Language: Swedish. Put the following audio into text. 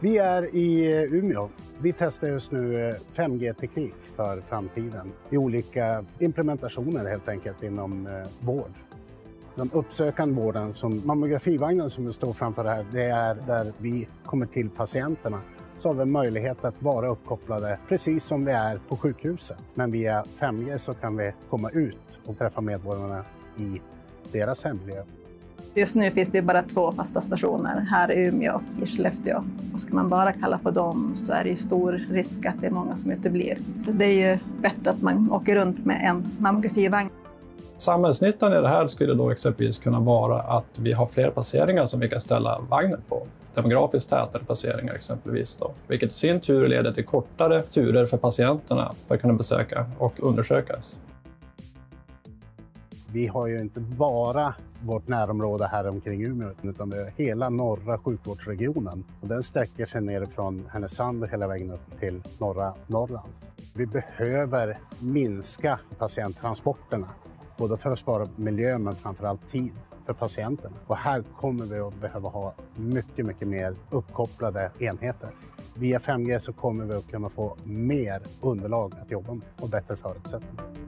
Vi är i Umeå. Vi testar just nu 5G-teknik för framtiden i olika implementationer helt enkelt inom vård. Den uppsökande vården, som mammografivagnen som vi står framför här, det är där vi kommer till patienterna. Så har vi möjlighet att vara uppkopplade precis som vi är på sjukhuset. Men via 5G så kan vi komma ut och träffa medborgarna i deras hemmiljö. Just nu finns det bara 2 fasta stationer här i Umeå och i Skellefteå. Och ska man bara kalla på dem så är det ju stor risk att det är många som uteblir. Det är ju bättre att man åker runt med en mammografivagn. Samhällsnyttan i det här skulle då exempelvis kunna vara att vi har fler passeringar som vi kan ställa vagnen på. Demografiskt tätare passeringar exempelvis då, vilket i sin tur leder till kortare turer för patienterna för att kunna besöka och undersökas. Vi har ju inte bara vårt närområde här omkring Umeå, utan det är hela norra sjukvårdsregionen. Och den sträcker sig ner från Härnösand och hela vägen upp till norra Norrland. Vi behöver minska patienttransporterna, både för att spara miljö men framförallt tid för patienterna. Och här kommer vi att behöva ha mycket mer uppkopplade enheter. Via 5G så kommer vi att kunna få mer underlag att jobba med och bättre förutsättningar.